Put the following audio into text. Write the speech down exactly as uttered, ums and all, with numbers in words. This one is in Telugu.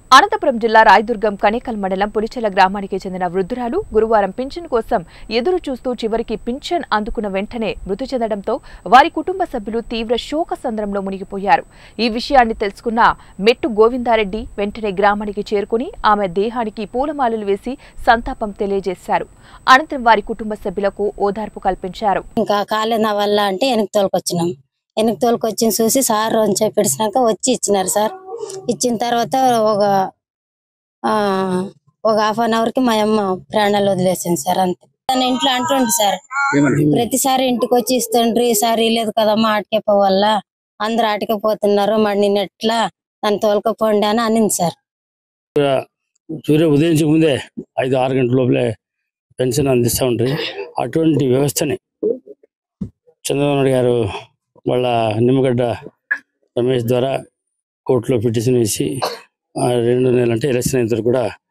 అనంతపురం జిల్లా రాయదుర్గం కనేకల్ మండలం పులిచెల గ్రామానికి చెందిన వృద్ధురాలు గురువారం పింఛన్ కోసం ఎదురు చూస్తూ చివరికి పింఛన్ అందుకున్న వెంటనే మృతి చెందడంతో వారి కుటుంబ సభ్యులు తీవ్ర శోకసంద్రంలో మునిగిపోయారు. ఈ విషయాన్ని తెలుసుకున్న మెట్టు గోవిందారెడ్డి వెంటనే గ్రామానికి చేరుకుని ఆమె దేహానికి పూలమాలలు వేసి సంతాపం తెలియజేశారు. అనంతరం వారి కుటుంబ సభ్యులకు ఓదార్పు కల్పించారు. ఇంకా కాలేన వల్ల అంటే వెనక్కి తోలుకొచ్చినాం. వెనక్కి తోలుకొచ్చి చూసి సార్ అని చెప్పినాక వచ్చి ఇచ్చినారు. సార్ ఇచ్చిన తర్వాత ఒక ఒక హాఫ్ అన్ అవర్ కి మా అమ్మ ప్రాణాలు వదిలేసింది సార్. అంతే తన ఇంట్లో అంటుండ్రి సార్, ప్రతిసారి ఇంటికి వచ్చి ఇస్తుండ్రి సార్ లేదు కదమ్మా ఆటకే పోవాల, అందరు ఆటకే పోతున్నారు, మరి నేను ఎట్లా నన్ను తోలుకపోండి అని అనింది సార్. సూర్య ఉదయించే ముందే ఐదు ఆరు గంటల లోపలే పెన్షన్ అందిస్తూ ఉంటారు. అటువంటి వ్యవస్థని చంద్రబాబు నాయుడు గారు వాళ్ళ నిమ్మగడ్డ రమేష్ ద్వారా కోర్టులో పిటిషన్ వేసి రెండు నెలలు అంటే ఎలక్షన్ అయిన కూడా